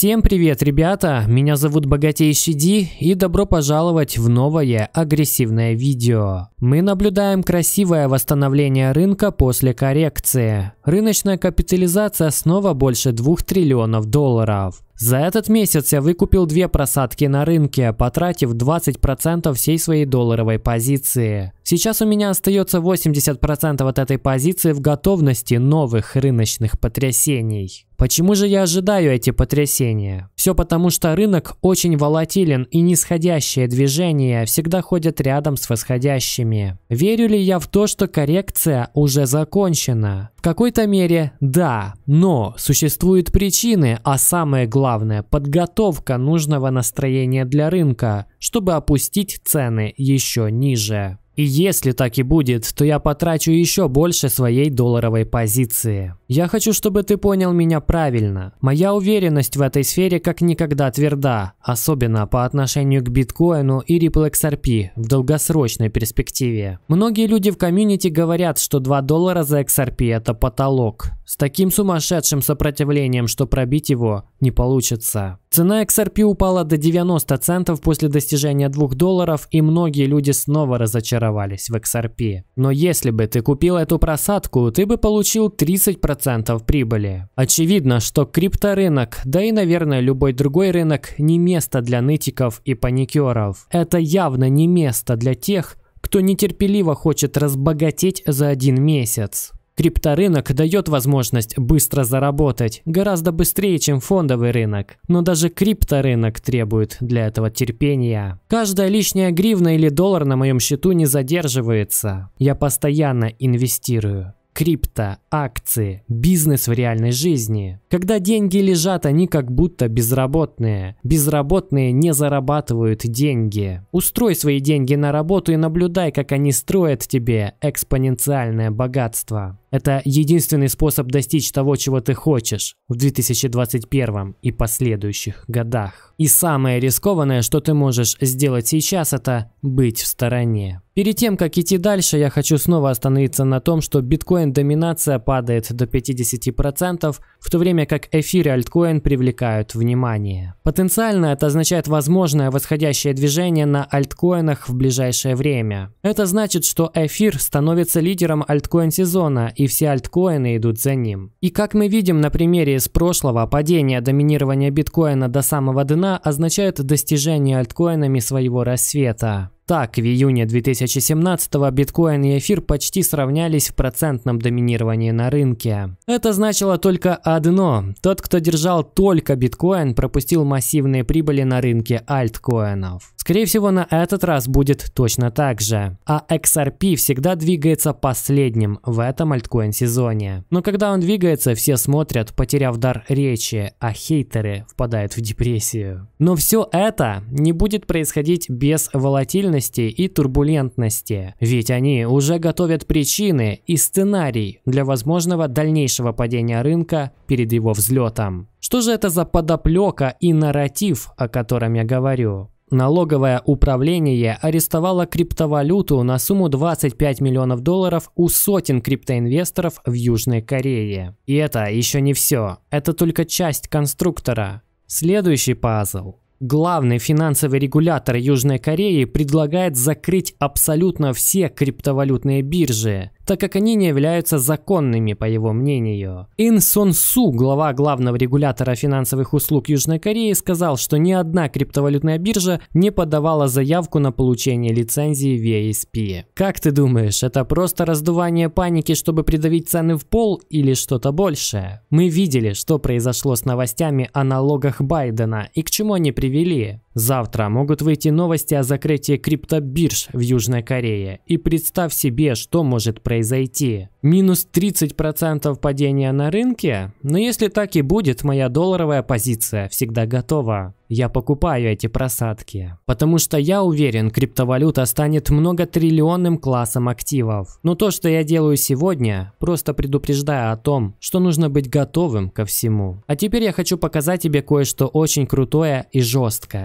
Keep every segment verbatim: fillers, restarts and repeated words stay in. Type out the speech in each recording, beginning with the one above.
Всем привет, ребята! Меня зовут Богатейший Ди, и добро пожаловать в новое агрессивное видео. Мы наблюдаем красивое восстановление рынка после коррекции. Рыночная капитализация снова больше двух триллионов долларов. За этот месяц я выкупил две просадки на рынке, потратив двадцать процентов всей своей долларовой позиции. Сейчас у меня остается восемьдесят процентов от этой позиции в готовности новых рыночных потрясений. Почему же я ожидаю эти потрясения? Все потому, что рынок очень волатилен, и нисходящие движения всегда ходят рядом с восходящими. Верю ли я в то, что коррекция уже закончена? В какой-то мере да, но существуют причины, а самое главное – подготовка нужного настроения для рынка, чтобы опустить цены еще ниже. И если так и будет, то я потрачу еще больше своей долларовой позиции. Я хочу, чтобы ты понял меня правильно. Моя уверенность в этой сфере как никогда тверда, особенно по отношению к биткоину и Ripple икс ар пи в долгосрочной перспективе. Многие люди в комьюнити говорят, что два доллара за икс ар пи – это потолок. С таким сумасшедшим сопротивлением, что пробить его не получится. Цена икс ар пи упала до девяноста центов после достижения двух долларов, и многие люди снова разочаровались в икс ар пи. Но если бы ты купил эту просадку, ты бы получил тридцать процентов прибыли. Очевидно, что крипторынок, да и, наверное, любой другой рынок, не место для нытиков и паникеров. Это явно не место для тех, кто нетерпеливо хочет разбогатеть за один месяц. Крипторынок дает возможность быстро заработать, гораздо быстрее, чем фондовый рынок. Но даже крипторынок требует для этого терпения. Каждая лишняя гривна или доллар на моем счету не задерживается. Я постоянно инвестирую. Крипто, акции, бизнес в реальной жизни. Когда деньги лежат, они как будто безработные. Безработные не зарабатывают деньги. Устрой свои деньги на работу и наблюдай, как они строят тебе экспоненциальное богатство. Это единственный способ достичь того, чего ты хочешь в две тысячи двадцать первом и последующих годах. И самое рискованное, что ты можешь сделать сейчас, это быть в стороне. Перед тем, как идти дальше, я хочу снова остановиться на том, что биткоин-доминация падает до пятидесяти процентов, в то время как эфир и альткоин привлекают внимание. Потенциально это означает возможное восходящее движение на альткоинах в ближайшее время. Это значит, что эфир становится лидером альткоин-сезона, и все альткоины идут за ним. И как мы видим на примере из прошлого, падение доминирования биткоина до самого дна означает достижение альткоинами своего рассвета. Так, в июне две тысячи семнадцатого биткоин и эфир почти сравнялись в процентном доминировании на рынке. Это значило только одно: тот, кто держал только биткоин, пропустил массивные прибыли на рынке альткоинов. Скорее всего, на этот раз будет точно так же. А икс ар пи всегда двигается последним в этом альткоин-сезоне. Но когда он двигается, все смотрят, потеряв дар речи, а хейтеры впадают в депрессию. Но все это не будет происходить без волатильности и турбулентности, ведь они уже готовят причины и сценарий для возможного дальнейшего падения рынка перед его взлетом. Что же это за подоплека и нарратив, о котором я говорю? Налоговое управление арестовало криптовалюту на сумму двадцать пять миллионов долларов у сотен криптоинвесторов в Южной Корее. И это еще не все. Это только часть конструктора. Следующий пазл. Главный финансовый регулятор Южной Кореи предлагает закрыть абсолютно все криптовалютные биржи, так как они не являются законными, по его мнению. Ин Сон Су, глава главного регулятора финансовых услуг Южной Кореи, сказал, что ни одна криптовалютная биржа не подавала заявку на получение лицензии ви эс пи. Как ты думаешь, это просто раздувание паники, чтобы придавить цены в пол, или что-то большее? Мы видели, что произошло с новостями о налогах Байдена и к чему они привели. Завтра могут выйти новости о закрытии криптобирж в Южной Корее. И представь себе, что может произойти. Минус тридцать процентов падения на рынке? Но если так и будет, моя долларовая позиция всегда готова. Я покупаю эти просадки. Потому что я уверен, криптовалюта станет многотриллионным классом активов. Но то, что я делаю сегодня, просто предупреждаю о том, что нужно быть готовым ко всему. А теперь я хочу показать тебе кое-что очень крутое и жесткое.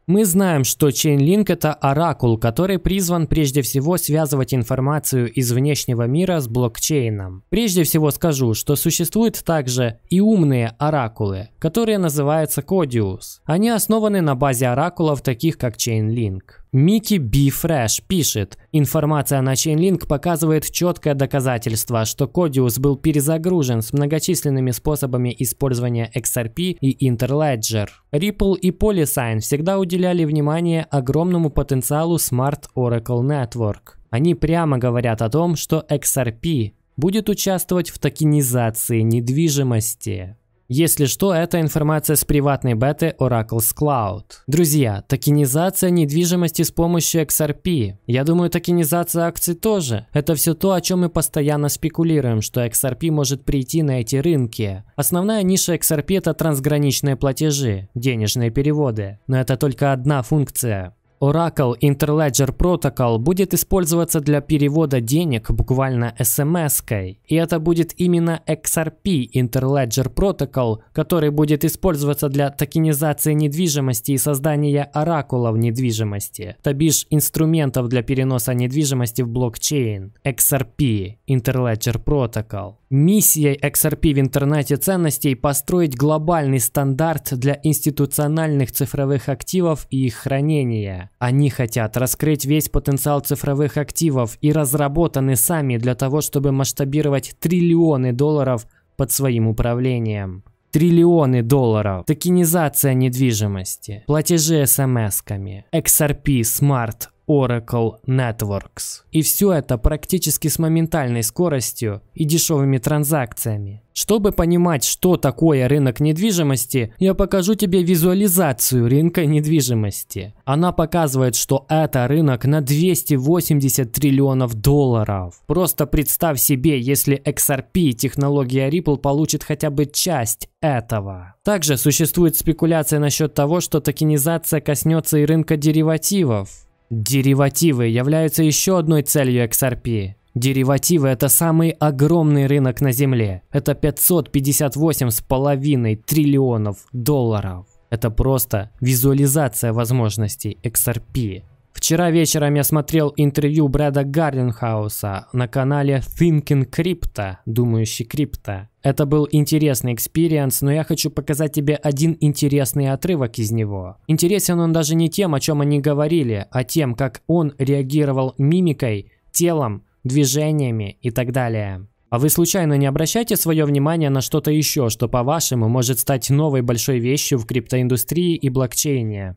Мы знаем, что Chainlink – это оракул, который призван прежде всего связывать информацию из внешнего мира с блокчейном. Прежде всего скажу, что существуют также и умные оракулы, которые называются Codius. Они основаны на базе оракулов, таких как Chainlink. Микки Би Фрэш пишет: информация на Chainlink показывает четкое доказательство, что Codius был перезагружен с многочисленными способами использования икс ар пи и Interledger. Ripple и Polysign всегда уделяли внимание огромному потенциалу Smart Oracle Network. Они прямо говорят о том, что икс ар пи будет участвовать в токенизации недвижимости. Если что, это информация с приватной беты Oracle's Cloud. Друзья, токенизация недвижимости с помощью икс ар пи. Я думаю, токенизация акций тоже. Это все то, о чем мы постоянно спекулируем, что икс ар пи может прийти на эти рынки. Основная ниша икс ар пи – это трансграничные платежи, денежные переводы. Но это только одна функция. Oracle Interledger Protocol будет использоваться для перевода денег буквально эс эм эс-кой. И это будет именно икс ар пи Interledger Protocol, который будет использоваться для токенизации недвижимости и создания оракулов недвижимости, то бишь инструментов для переноса недвижимости в блокчейн. икс ар пи Interledger Protocol. Миссией икс ар пи в интернете ценностей построить глобальный стандарт для институциональных цифровых активов и их хранения. Они хотят раскрыть весь потенциал цифровых активов и разработаны сами для того, чтобы масштабировать триллионы долларов под своим управлением. Триллионы долларов. Токенизация недвижимости. Платежи эс эм эс-ками. икс ар пи Smart Oracle Networks. И все это практически с моментальной скоростью и дешевыми транзакциями. Чтобы понимать, что такое рынок недвижимости, я покажу тебе визуализацию рынка недвижимости. Она показывает, что это рынок на двести восемьдесят триллионов долларов. Просто представь себе, если икс ар пи технология Ripple получит хотя бы часть этого. Также существует спекуляция насчет того, что токенизация коснется и рынка деривативов. Деривативы являются еще одной целью икс ар пи. Деривативы – это самый огромный рынок на Земле. Это пятьсот пятьдесят восемь с половиной триллионов долларов. Это просто визуализация возможностей икс ар пи. Вчера вечером я смотрел интервью Брэда Гарлинхауса на канале Thinking Crypto, думающий крипто. Это был интересный экспириенс, но я хочу показать тебе один интересный отрывок из него. Интересен он даже не тем, о чем они говорили, а тем, как он реагировал мимикой, телом, движениями и так далее. А вы случайно не обращайте свое внимание на что-то еще, что по-вашему может стать новой большой вещью в криптоиндустрии и блокчейне?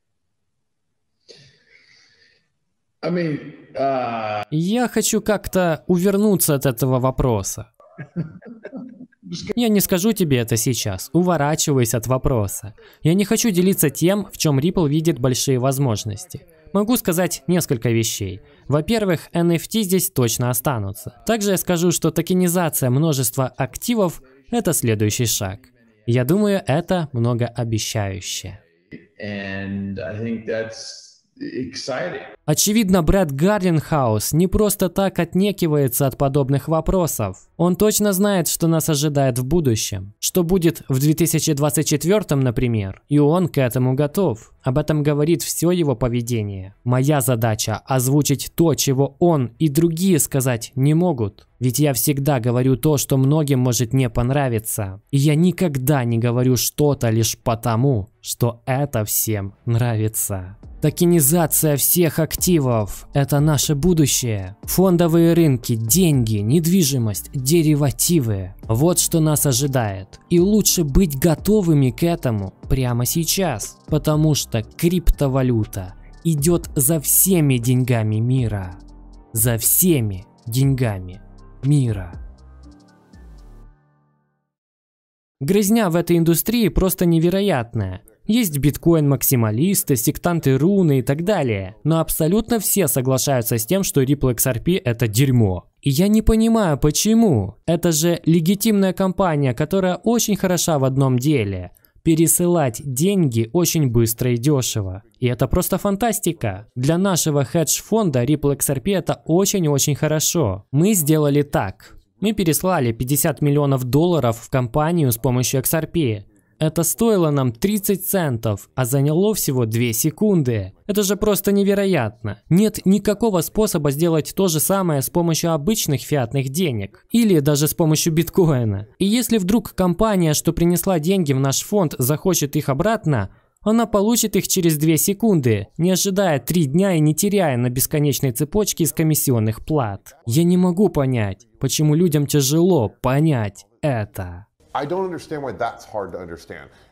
I mean, uh... Я хочу как-то увернуться от этого вопроса. Я не скажу тебе это сейчас, уворачиваюсь от вопроса. Я не хочу делиться тем, в чем Ripple видит большие возможности. Могу сказать несколько вещей. Во-первых, эн эф ти здесь точно останутся. Также я скажу, что токенизация множества активов – это следующий шаг. Я думаю, это многообещающе. And I think that's exciting. Очевидно, Брэд Гарлинхаус не просто так отнекивается от подобных вопросов. Он точно знает, что нас ожидает в будущем. Что будет в две тысячи двадцать четвёртом, например. И он к этому готов. Об этом говорит все его поведение. Моя задача – озвучить то, чего он и другие сказать не могут. Ведь я всегда говорю то, что многим может не понравиться. И я никогда не говорю что-то лишь потому, что это всем нравится. Токенизация всех активов – это наше будущее. Фондовые рынки, деньги, недвижимость, деривативы – вот что нас ожидает. И лучше быть готовыми к этому прямо сейчас, потому что криптовалюта идет за всеми деньгами мира. За всеми деньгами мира. Грязня в этой индустрии просто невероятная. Есть биткоин-максималисты, сектанты руны и так далее. Но абсолютно все соглашаются с тем, что Ripple икс ар пи это дерьмо. И я не понимаю, почему. Это же легитимная компания, которая очень хороша в одном деле. Пересылать деньги очень быстро и дешево. И это просто фантастика. Для нашего хедж-фонда Ripple икс ар пи это очень-очень хорошо. Мы сделали так. Мы переслали пятьдесят миллионов долларов в компанию с помощью икс ар пи. Это стоило нам тридцать центов, а заняло всего две секунды. Это же просто невероятно. Нет никакого способа сделать то же самое с помощью обычных фиатных денег. Или даже с помощью биткоина. И если вдруг компания, что принесла деньги в наш фонд, захочет их обратно, она получит их через две секунды, не ожидая три дня и не теряя на бесконечной цепочке из комиссионных плат. Я не могу понять, почему людям тяжело понять это. I don't understand why that's hard to understand.